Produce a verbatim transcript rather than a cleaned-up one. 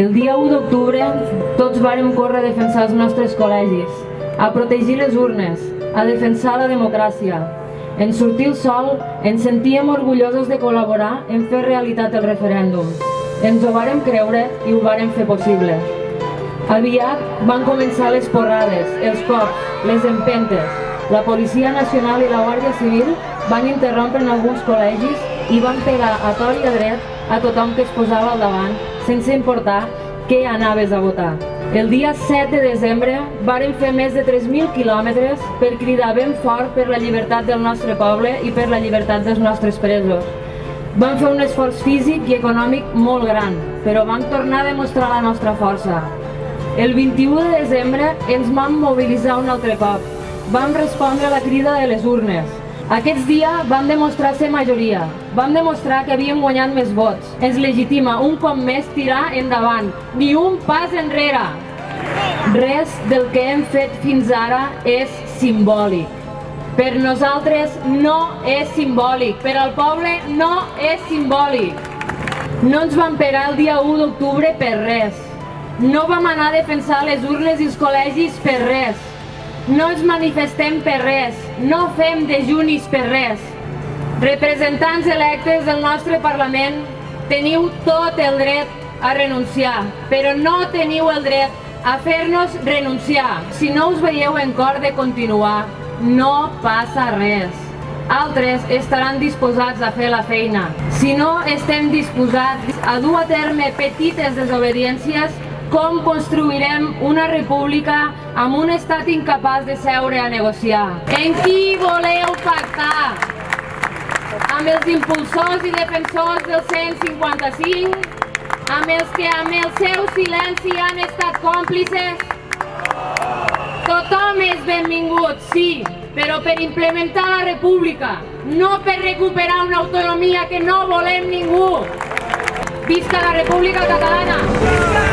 El dia u d'octubre tots vàrem córrer a defensar els nostres col·legis, a protegir les urnes, a defensar la democràcia. En sortir el sol ens sentíem orgullosos de col·laborar en fer realitat el referèndum. Ens ho vàrem creure i ho vàrem fer possible. Aviat van començar les porrades, els cops, les empentes. La Policia Nacional i la Guàrdia Civil van interrompre en alguns col·legis i van pegar a tort i a dret a tothom que es posava al davant, sense importar què anaves a votar. El dia set de desembre vàrem fer més de tres mil quilòmetres per cridar ben fort per la llibertat del nostre poble i per la llibertat dels nostres presos. Vam fer un esforç físic i econòmic molt gran, però vam tornar a demostrar la nostra força. El vint-i-u de desembre ens vam mobilitzar un altre cop. Vam respondre a la crida de les urnes. Aquests dies vam demostrar ser majoria. Vam demostrar que havíem guanyat més vots. Ens legitima un cop més tirar endavant. Ni un pas enrere. Res del que hem fet fins ara és simbòlic. Per nosaltres no és simbòlic. Per al poble no és simbòlic. No ens vam pegar el dia u d'octubre per res. No vam anar a defensar les urnes i els col·legis per res. No ens manifestem per res, no fem dejunis per res. Representants electes del nostre Parlament, teniu tot el dret a renunciar, però no teniu el dret a fer-nos renunciar. Si no us veieu en cor de continuar, no passa res. Altres estaran disposats a fer la feina. Si no estem disposats a dur a terme petites desobediències, com construirem una república amb un estat incapaç de seure a negociar? En qui voleu pactar? Amb els impulsors i defensors del cent cinquanta-cinc? Amb els que amb el seu silenci han estat còmplices? Tothom és benvingut, sí, però per implementar la república, no per recuperar una autonomia que no volem ningú. Visca la República Catalana!